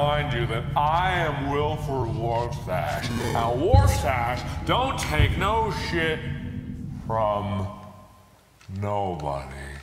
remind you that I am Wilford Warstash. Now, Warstash don't take no shit from nobody.